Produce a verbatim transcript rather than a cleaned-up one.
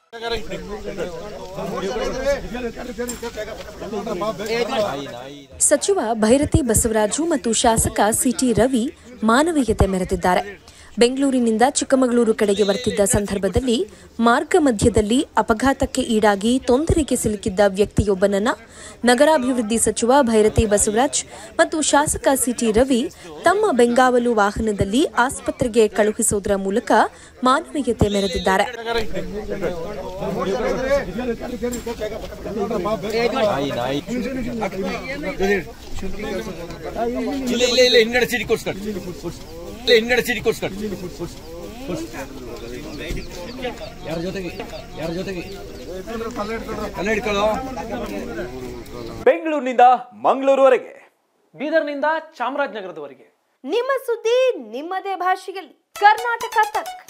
ಸಚಿವ ಭೈರತಿ ಬಸವರಾಜು ಮತ್ತು ಶಾಸಕ ಸಿಟಿ ರವಿ ಮಾನವೀಯತೆ ಮೆರೆದಿದ್ದಾರೆ. ಬೆಂಗಳೂರಿನಿಂದ ಚಿಕ್ಕಮಗಳೂರು ಕಡೆಗೆ ಬರ್ತಿದ್ದ ಸಂದರ್ಭದಲ್ಲಿ ಮಾರ್ಗ ಮಧ್ಯದಲ್ಲಿ ಅಪಘಾತಕ್ಕೆ ಈಡಾಗಿ ತೊಂದರೆಗೆ ಸಿಲುಕಿದ್ದ ವ್ಯಕ್ತಿಯೊಬ್ಬನನ್ನ ನಗರಾಭಿವೃದ್ಧಿ ಸಚಿವ ಭೈರತಿ ಬಸವರಾಜ್ ಮತ್ತು ಶಾಸಕ ಸಿಟಿ ರವಿ ತಮ್ಮ ಬೆಂಗಾವಲು ವಾಹನದಲ್ಲಿ ಆಸ್ಪತ್ರೆಗೆ ಕಳುಹಿಸುವುದರ ಮೂಲಕ ಮಾನವೀಯತೆ ಮೆರೆದಿದ್ದಾರೆ. ಬೆಂಗಳೂರಿನಿಂದ ಮಂಗಳೂರುವರೆಗೆ, ಬೀದರ್ನಿಂದ ಚಾಮರಾಜನಗರದವರೆಗೆ ನಿಮ್ಮ ಸುದ್ದಿ ನಿಮ್ಮದೇ ಭಾಷೆಯಲ್ಲಿ ಕರ್ನಾಟಕ ತಕ್.